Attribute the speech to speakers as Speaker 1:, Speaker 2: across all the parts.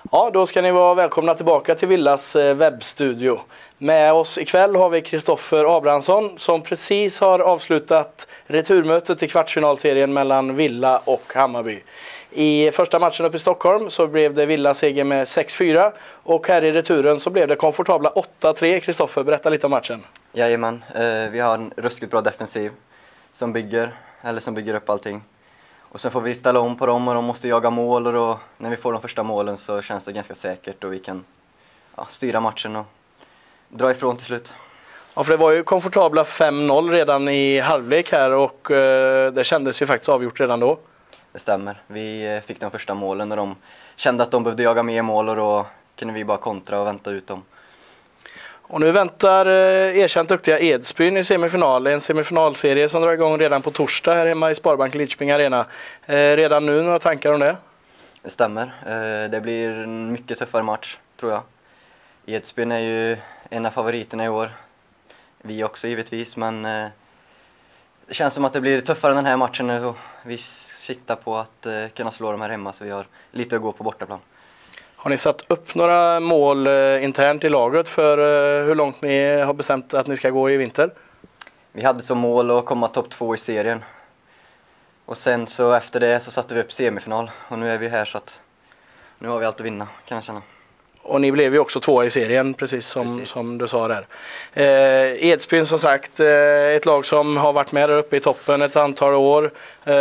Speaker 1: Ja, då ska ni vara välkomna tillbaka till Villas webbstudio. Med oss ikväll har vi Kristoffer Abrahamsson som precis har avslutat returmötet i kvartsfinalserien mellan Villa och Hammarby. I första matchen uppe i Stockholm så blev det Villa seger med 6-4 och här i returen så blev det komfortabla 8-3. Kristoffer, berätta lite om matchen.
Speaker 2: Jajamän, vi har en ruskigt bra defensiv som bygger upp allting. Och sen får vi ställa om på dem och de måste jaga mål och då, när vi får de första målen så känns det ganska säkert och vi kan styra matchen och dra ifrån till slut.
Speaker 1: Ja, för det var ju komfortabla 5-0 redan i halvlek här och det kändes ju faktiskt avgjort redan då.
Speaker 2: Det stämmer. Vi fick de första målen när de kände att de behövde jaga mer mål och då kunde vi bara kontra och vänta ut dem.
Speaker 1: Och nu väntar erkänt duktiga Edsbyn i semifinal. En semifinalserie som drar igång redan på torsdag här hemma i Sparbank Lidköping Arena. Redan nu några tankar om det?
Speaker 2: Det stämmer. Det blir en mycket tuffare match, tror jag. Edsbyn är ju en av favoriterna i år. Vi också givetvis, men det känns som att det blir tuffare den här matchen nu och vi siktar på att kunna slå dem här hemma så vi har lite att gå på bortaplan.
Speaker 1: Har ni satt upp några mål internt i laget för hur långt ni har bestämt att ni ska gå i vinter?
Speaker 2: Vi hade som mål att komma topp 2 i serien. Och sen så efter det så satte vi upp semifinal. Och nu är vi här så att nu har vi allt att vinna, kan jag känna.
Speaker 1: Och ni blev ju också 2 i serien, precis som du sa där. Edsbyn som sagt, ett lag som har varit med där uppe i toppen ett antal år.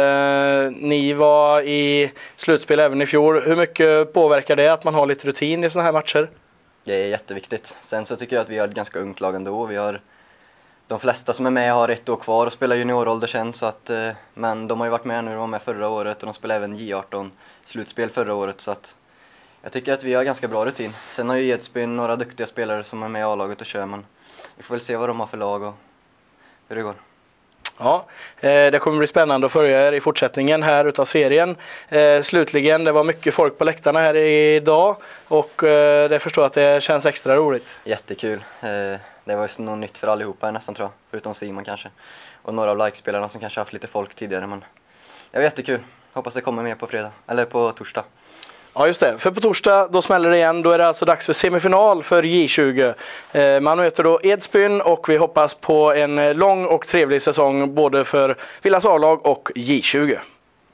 Speaker 1: Ni var i slutspel även i fjol. Hur mycket påverkar det att man har lite rutin i såna här matcher? Det
Speaker 2: är jätteviktigt. Sen så tycker jag att vi har ett ganska ungt lag ändå. De flesta som är med har 1 år kvar och spelar juniorålder sen. Så att, men de har ju varit med nu, de var med förra året och de spelade även J18 slutspel förra året. Så att jag tycker att vi har ganska bra rutin. Sen har ju Edsbyn några duktiga spelare som är med i A-laget och kör, men vi får väl se vad de har för lag och hur det går. Ja,
Speaker 1: det kommer bli spännande att följa er i fortsättningen här utav serien. Slutligen, det var mycket folk på läktarna här idag och det förstår att det känns extra roligt.
Speaker 2: Jättekul. Det var ju något nytt för allihopa nästan, tror jag, förutom Simon kanske. Och några av likespelarna som kanske haft lite folk tidigare, men det var jättekul. Hoppas det kommer mer på fredag, eller på torsdag.
Speaker 1: Ja just det, för på torsdag då smäller det igen, då är det alltså dags för semifinal för J20. Man möter då Edsbyn och vi hoppas på en lång och trevlig säsong både för Villas A-lag och J20.